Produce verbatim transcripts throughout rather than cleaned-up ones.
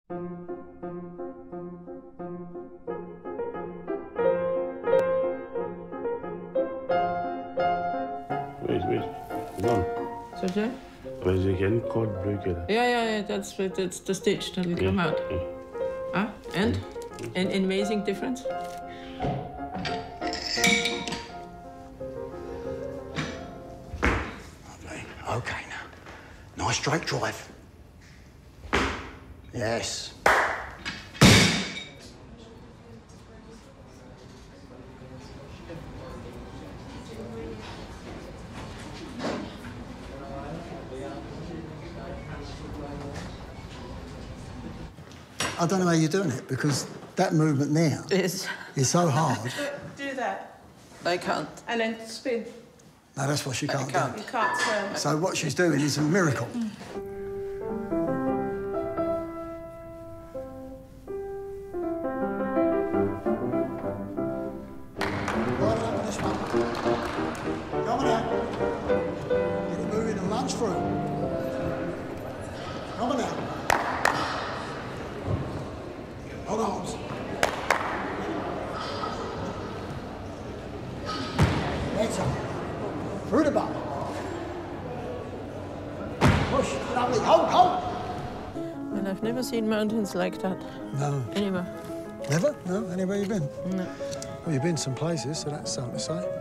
Wait, wait. Come on. So, yeah? But is it getting caught blue? Yeah, yeah, yeah. That's that's the stitch that will yeah. come out. Yeah. Ah, and Yeah. an amazing difference. Lovely. Okay now. Nice straight drive. Yes. I don't know how you're doing it, because that movement there Is is so hard. Do that. I can't. And then spin. No, that's what she can't, can't. do. You can't turn. So what she's doing is a miracle. Mm. Right up on this one. Come on out. Get it moving and lunge through. Come on out. Hold arms. Better. Through the bum. Push. Lovely. Hold, hold. And I've never seen mountains like that. No. Anywhere. Never? No? Anywhere you've been? No. Well, you've been some places, so that's something to say.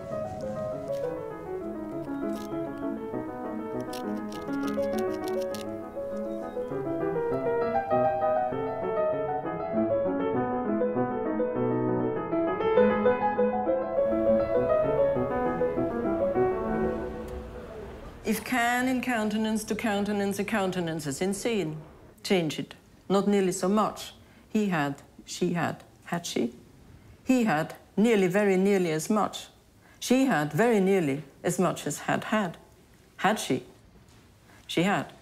If can in countenance to countenance a countenance is insane, change it. Not nearly so much. He had, she had, had she? He had nearly, very nearly as much. She had very nearly as much as had had. Had she? She had.